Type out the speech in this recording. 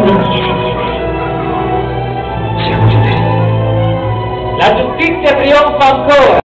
No tiene nieve. Siamo liberi. La giustizia trionfa ancora!